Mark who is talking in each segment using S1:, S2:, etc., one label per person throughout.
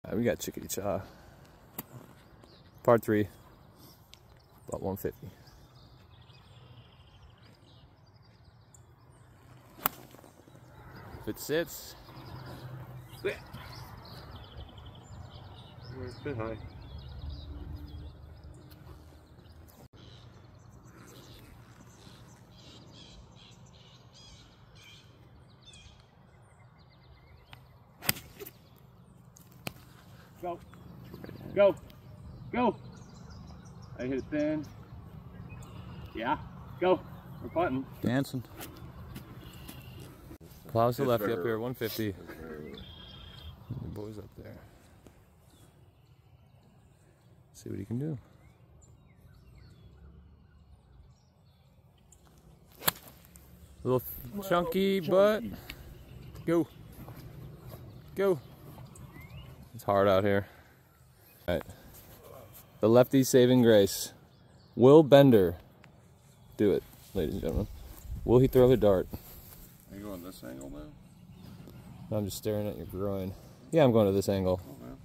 S1: We got Chickadee Chaw. Part 3. About 150. If it sits.
S2: It's a bit high. Go. Go. Go. I hit it thin. Yeah. Go. We're punting.
S1: Dancing. Plows to lefty up here, 150. The boy's up there. See what he can do. Little chunky, but go. Go. It's hard out here. All right. The lefty saving grace. Will Bender do it, ladies and gentlemen? Will he throw a dart?
S2: Are you going this angle now?
S1: I'm just staring at your groin. Yeah, I'm going to this angle.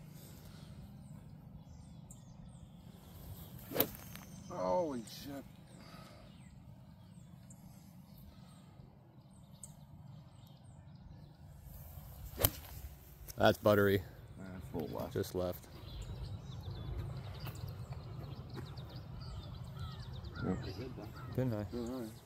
S2: Oh, holy shit.
S1: That's buttery.
S2: Full left.
S1: Just left. Pin high.